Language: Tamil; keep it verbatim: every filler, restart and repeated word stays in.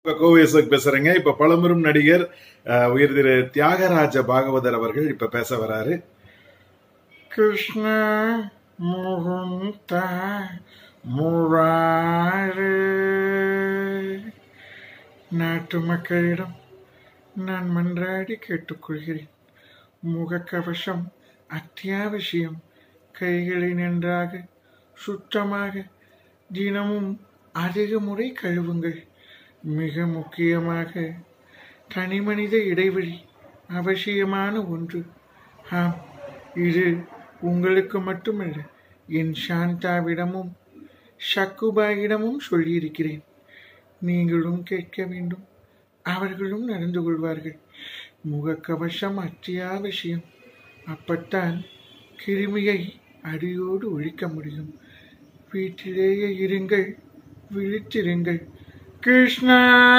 கோவை அசோக் பேசுறேங்க. இப்ப பழம்பெரும் நடிகர் அஹ், உயர் திரு தியாகராஜ பாகவதர் அவர்கள் இப்ப பேச வராரு. கிருஷ்ண முகுந்த முராரே. நாட்டு மக்களிடம் நான் மன்றாடி கேட்டுக்கொள்கிறேன். முகக்கவசம் அத்தியாவசியம். கைகளை நன்றாக சுத்தமாக தினமும் அதிக முறை கழுவுங்கள். மிக முக்கியமாக தனிமனித இடைவெளி அவசியமான ஒன்று. ஆம், இது உங்களுக்கு மட்டுமல்ல, என் சாந்தாவிடமும் ஷக்குபாயிடமும் சொல்லியிருக்கிறேன். நீங்களும் கேட்க வேண்டும், அவர்களும் நடந்து கொள்வார்கள். முகக்கவசம் அத்தியாவசியம். அப்பத்தான் கிருமியை அடியோடு ஒழிக்க முடியும். வீட்டிலேயே இருங்கள், விழித்திருங்கள். கிருஷ்ணா.